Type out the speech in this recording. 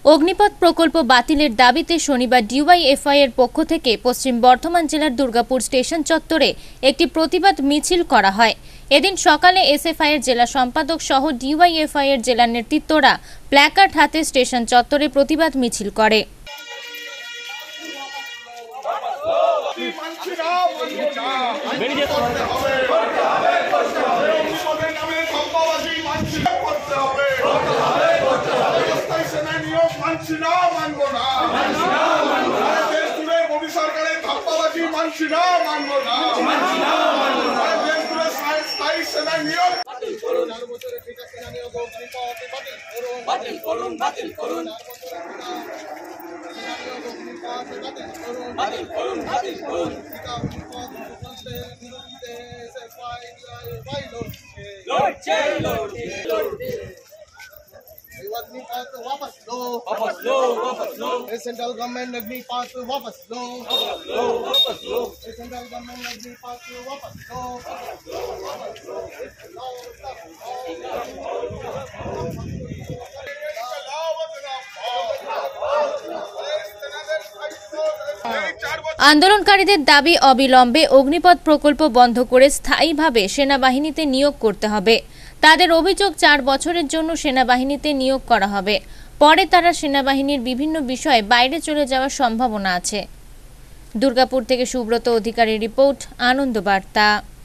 অগ্নিপথ প্রকল্প বাতিলের দাবিতে শনিবার ওআইএফআই এর পক্ষ থেকে পশ্চিম বর্ধমান জেলার দুর্গাপুর স্টেশন চত্বরে একটি প্রতিবাদ মিছিল করা হয়। এদিন সকালে এসএফআই এর জেলা সম্পাদক সহ ওআইএফআই এর জেলা নেতৃত্বরা প্ল্যাকার্ড হাতে স্টেশন চত্বরে প্রতিবাদ মিছিল করে। सेंट्रल गवर्नमेंट अग्निपथ वापस लो, सेंट्रल गवर्नमेंट अग्निपथ वापस लो। আন্দোলনকারীদের দাবি অবিলম্বে অগ্নিপথ প্রকল্প বন্ধ করে স্থায়ীভাবে সেনাবাহিনীতে নিয়োগ করতে হবে। তাদের অভিযোগ 4 বছরের জন্য সেনাবাহিনীতে নিয়োগ করা হবে, পরে তারা সেনাবাহিনীর বিভিন্ন বিষয়ে বাইরে চলে যাওয়ার সম্ভাবনা আছে। দুর্গাপুর থেকে সুব্রত অধিকারীর রিপোর্ট, আনন্দ বার্তা।